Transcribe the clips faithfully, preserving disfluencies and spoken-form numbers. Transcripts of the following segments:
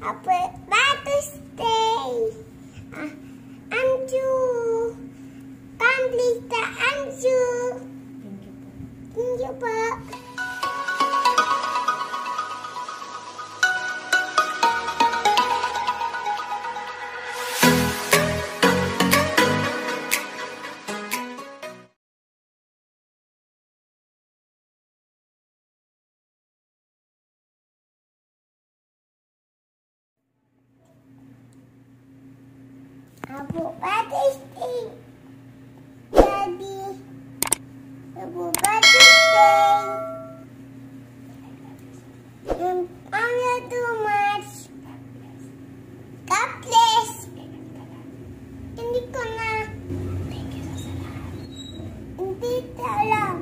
Apa batu stay. Ah, Anju. Kamplita Anju. Thank you, Pak. Abu batu stay. Jadi, abu batu stay. Yang ada too much. God bless. Hindi ko na. Hindi talang.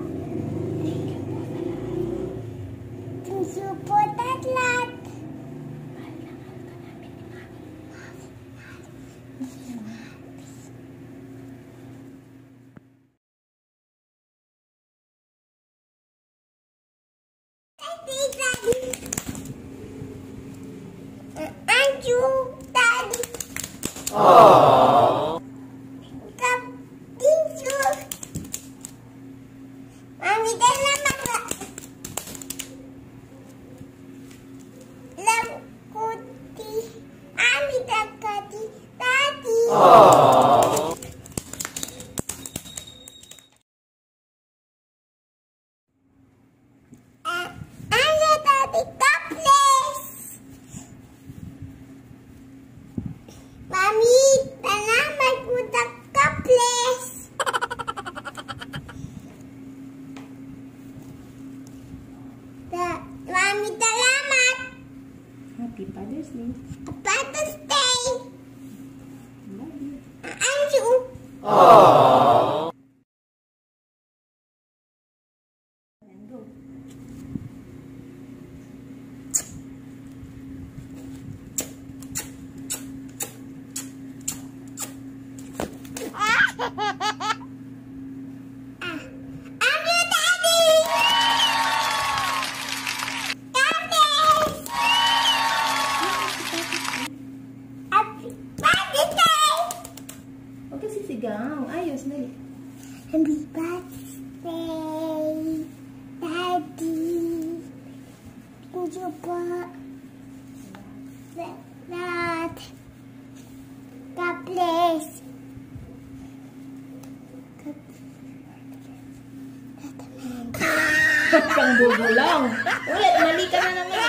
Thank you po tatlat. Anju tadi. Oh. Kap tinju. Mami dalam apa? Lam kuti. Mami dakati tadi. Oh. Ayo tadi kaples. Mami, salamat po sa kaples. Mami, salamat. Happy Father's Day. Father's Day. Love you. Anju. Oh. And go. Anju tadi. Kaples. Happy Father's Day. Huwag ka sisigaw. Ayos, dali. Happy birthday, Daddy. Thank you po. Salamat. God bless. Pang bubulang. Ulit, mali ka na naman.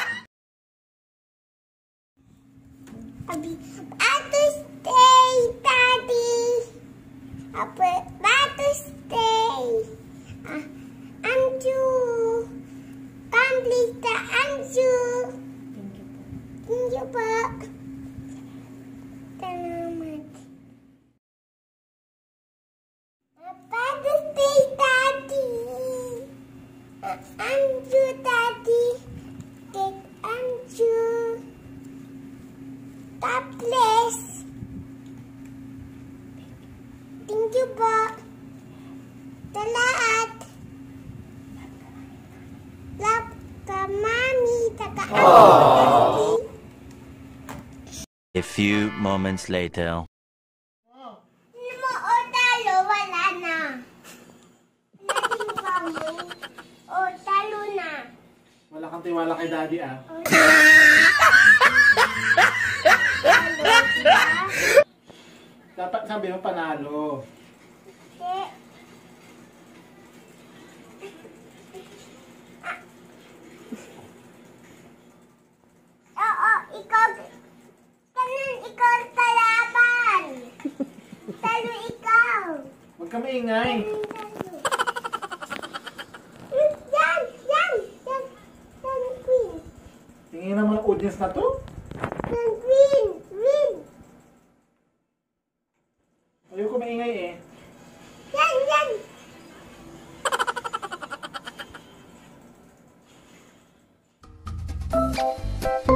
Happy Father's Day, Daddy. Happy Father's Day. Ah, Anju. Kamplita Anju. Thank you po. Thank you po. Salamat. Father's Day, Daddy. Ah, Anju, Daddy. Cake Anju. God bless. Thank you po. Salamat. Love ka, Mami. Taka Daddy. A few moments later. Hindi mo o talo, wala na. Naging kami. O talo na. Wala kang tiwala kay Daddy, ah. O talo, diba? Dapat sabi mo panalo. Hindi. Oo, ikaw. Ganun, ikaw kalaban. Talo ikaw. Huwag ka maingay. Yan, yan, yan. Yan, queen. Tingin naman ang audience na to. Yan, queen, queen. Ayoko maingay eh. Yan, yan.